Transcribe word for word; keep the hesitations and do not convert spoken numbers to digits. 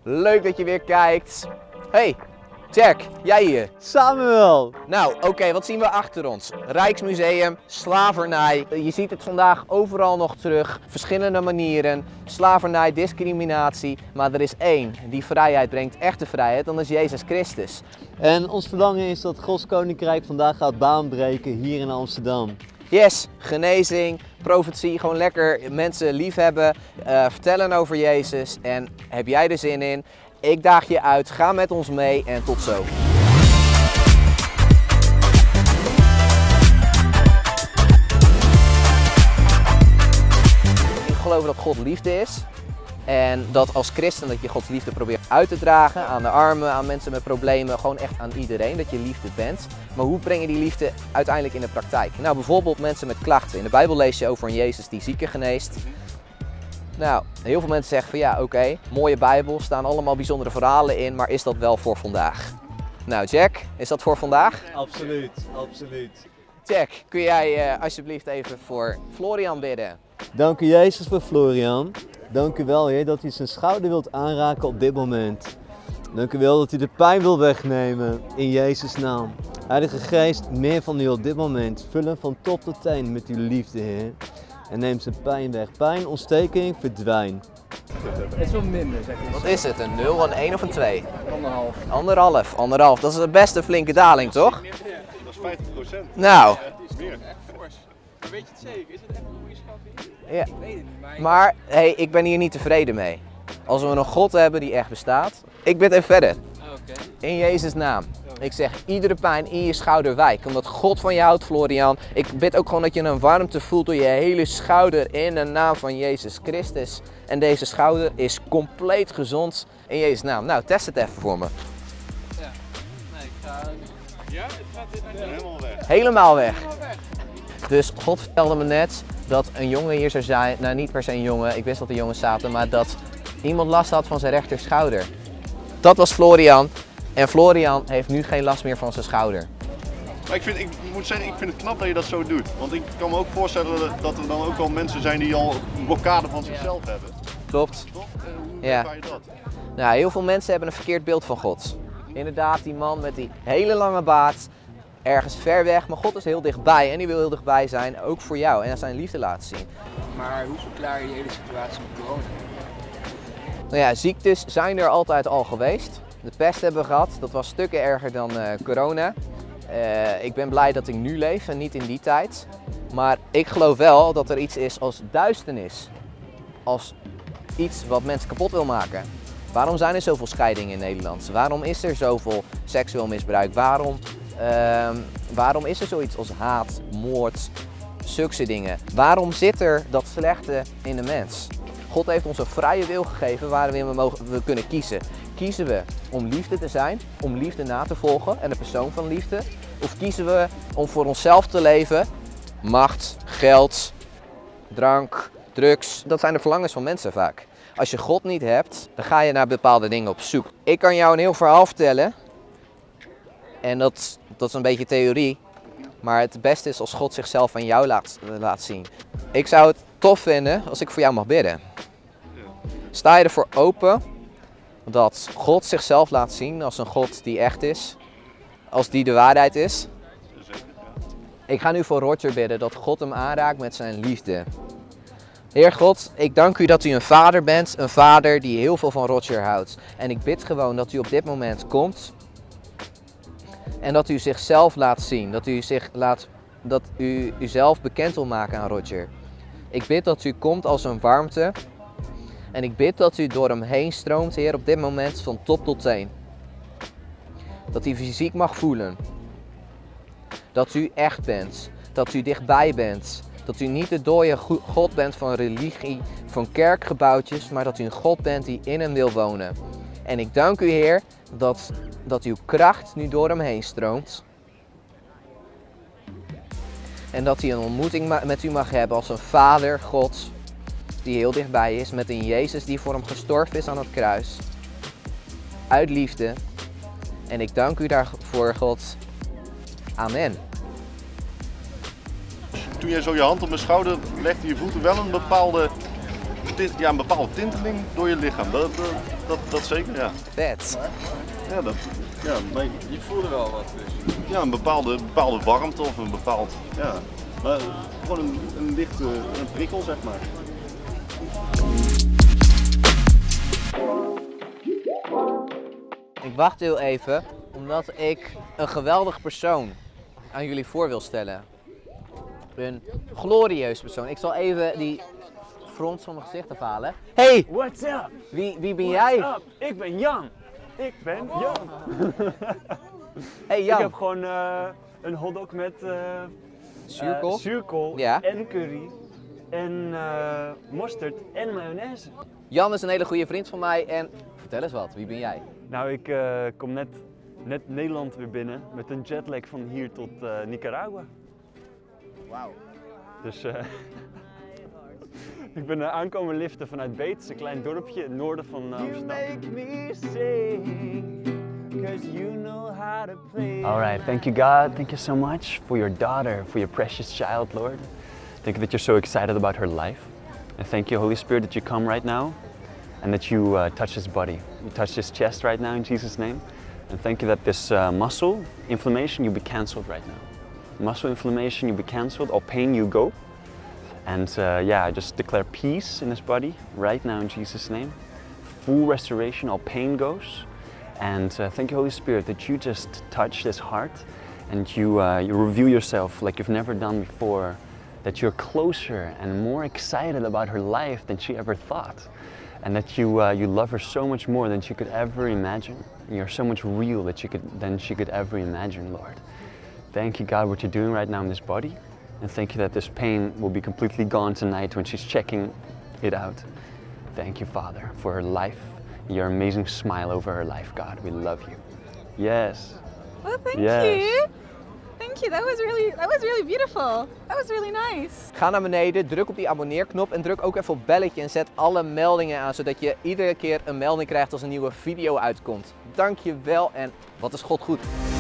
Leuk dat je weer kijkt. Hey, Jack, jij hier. Samuel! Nou, oké, okay, wat zien we achter ons? Rijksmuseum, slavernij. Je ziet het vandaag overal nog terug. Verschillende manieren. Slavernij, discriminatie. Maar er is één die vrijheid brengt, echte vrijheid. En dat is Jezus Christus. En ons verlangen is dat Gods Koninkrijk vandaag gaat baanbreken hier in Amsterdam. Yes, genezing, profetie, gewoon lekker mensen liefhebben, uh, vertellen over Jezus. En heb jij er zin in? Ik daag je uit, ga met ons mee en tot zo. Ik geloof dat God liefde is. En dat als christen dat je Gods liefde probeert uit te dragen aan de armen, aan mensen met problemen, gewoon echt aan iedereen, dat je liefde bent. Maar hoe breng je die liefde uiteindelijk in de praktijk? Nou, bijvoorbeeld mensen met klachten. In de Bijbel lees je over een Jezus die zieken geneest. Nou, heel veel mensen zeggen van ja, oké, okay, mooie Bijbel, staan allemaal bijzondere verhalen in, maar is dat wel voor vandaag? Nou Jack, is dat voor vandaag? Absoluut, absoluut. Jack, kun jij uh, alsjeblieft even voor Florian bidden? Dank u Jezus voor Florian. Dank u wel, Heer, dat u zijn schouder wilt aanraken op dit moment. Dank u wel dat u de pijn wil wegnemen in Jezus' naam. Heilige Geest, meer van u op dit moment. Vul hem van top tot teen met uw liefde, Heer. En neem zijn pijn weg. Pijn, ontsteking, verdwijn. Het is wel minder, zeg je. Wat is het? Een nul, een één of een twee? Anderhalf. Anderhalf, anderhalf. Dat is de beste flinke daling, toch? Dat is vijftig procent. Nou. Het is meer. Fors. Maar weet je het zeker? Is het echt een goede schatting? Ja. Ik weet het niet, maar... Maar hey, ik ben hier niet tevreden mee. Als we een God hebben die echt bestaat. Ik bid even verder. Oké. In Jezus' naam. Ik zeg iedere pijn in je schouder wijkt. Omdat God van je houdt, Florian. Ik bid ook gewoon dat je een warmte voelt door je hele schouder in de naam van Jezus Christus. En deze schouder is compleet gezond in Jezus' naam. Nou, test het even voor me. Ja. Nee, ik ga... Ja? Het gaat dit Helemaal weg. Helemaal weg. helemaal weg. Dus God vertelde me net dat een jongen hier zou zijn. Nou, niet per se een jongen. Ik wist dat er jongens zaten. Maar dat iemand last had van zijn rechter schouder. Dat was Florian. En Florian heeft nu geen last meer van zijn schouder. Maar ik, vind, ik moet zeggen, ik vind het knap dat je dat zo doet. Want ik kan me ook voorstellen dat er dan ook wel mensen zijn die al een blokkade van zichzelf hebben. Klopt. Toch? Hoe Ja. ervaar je dat? Nou, heel veel mensen hebben een verkeerd beeld van God. Inderdaad, die man met die hele lange baard, ergens ver weg, maar God is heel dichtbij en die wil heel dichtbij zijn, ook voor jou en zijn liefde laten zien. Maar hoe verklaar je de hele situatie met corona? Nou ja, ziektes zijn er altijd al geweest. De pest hebben we gehad, dat was stukken erger dan uh, corona. Uh, ik ben blij dat ik nu leef en niet in die tijd. Maar ik geloof wel dat er iets is als duisternis. Als iets wat mensen kapot wil maken. Waarom zijn er zoveel scheidingen in Nederland? Waarom is er zoveel seksueel misbruik? Waarom, uh, waarom is er zoiets als haat, moord, zulke dingen? Waarom zit er dat slechte in de mens? God heeft ons een vrije wil gegeven waarin we, mogen, we kunnen kiezen. Kiezen we om liefde te zijn, om liefde na te volgen en de persoon van liefde? Of kiezen we om voor onszelf te leven? Macht, geld, drank, drugs. Dat zijn de verlangens van mensen vaak. Als je God niet hebt, dan ga je naar bepaalde dingen op zoek. Ik kan jou een heel verhaal vertellen. En dat, dat is een beetje theorie. Maar het beste is als God zichzelf aan jou laat, laat zien. Ik zou het tof vinden als ik voor jou mag bidden. Sta je ervoor open dat God zichzelf laat zien als een God die echt is? Als die de waarheid is? Ik ga nu voor Roger bidden dat God hem aanraakt met zijn liefde. Heer God, ik dank u dat u een vader bent, een vader die heel veel van Roger houdt. En ik bid gewoon dat u op dit moment komt en dat u zichzelf laat zien, dat u, zich laat, dat u uzelf bekend wil maken aan Roger. Ik bid dat u komt als een warmte en ik bid dat u door hem heen stroomt, Heer, op dit moment van top tot teen. Dat hij fysiek mag voelen, dat u echt bent, dat u dichtbij bent. Dat u niet de dode God bent van religie, van kerkgebouwtjes, maar dat u een God bent die in hem wil wonen. En ik dank u, Heer, dat, dat uw kracht nu door hem heen stroomt. En dat hij een ontmoeting met u mag hebben als een vader, God, die heel dichtbij is. Met een Jezus die voor hem gestorven is aan het kruis. Uit liefde. En ik dank u daarvoor, God. Amen. Toen jij zo je hand op mijn schouder legde, je voelde wel een bepaalde tint, ja, een bepaalde tinteling door je lichaam. Dat, dat, dat, dat zeker, ja. Vet. Ja, dat, ja, maar, Je voelde wel wat dus. ja een bepaalde, bepaalde warmte of een bepaald, ja. Maar gewoon een, een lichte een prikkel, zeg maar. Ik wacht heel even, omdat ik een geweldig persoon aan jullie voor wil stellen. Een glorieus persoon. Ik zal even die front van mijn gezicht afhalen. Hey, What's up? wie, wie ben What's jij? up? Ik ben Jan. Ik ben Jan. Hey Ik Jan. heb gewoon uh, een hotdog met uh, Zuurkool? uh, zuurkool Ja. en curry en uh, mosterd en mayonaise. Jan is een hele goede vriend van mij en vertel eens wat, wie ben jij? Nou, ik uh, kom net, net Nederland weer binnen met een jetlag van hier tot uh, Nicaragua. Wauw. Dus uh, ik ben uh, aankomen liften vanuit Beets, een klein dorpje in het noorden van uh, Amsterdam. All right, thank you God, thank you so much for your daughter, for your precious child, Lord. Thank you that you're so excited about her life. And thank you, Holy Spirit, that you come right now and that you uh, touch his body. You touch his chest right now in Jesus' name. And thank you that this uh, muscle inflammation, you be canceled right now. Muscle inflammation, you be canceled, all pain, you go. And uh, yeah, I just declare peace in his body right now in Jesus' name. Full restoration, all pain goes. And uh, thank you, Holy Spirit, that you just touch this heart and you, uh, you reveal yourself like you've never done before. That you're closer and more excited about her life than she ever thought. And that you, uh, you love her so much more than she could ever imagine. And you're so much real that she could, than she could ever imagine, Lord. Thank you, God, what you're doing right now in this body. And thank you that this pain will be completely gone tonight when she's checking it out. Thank you, Father, for her life, your amazing smile over her life, God. We love you. Yes. Well, thank Yes. you. Thank you. That was really, that was really beautiful. That was really nice. Ga naar beneden, druk op die abonneerknop en druk ook even op belletje en zet alle meldingen aan, zodat je iedere keer een melding krijgt als een nieuwe video uitkomt. Dank je wel en wat is God goed.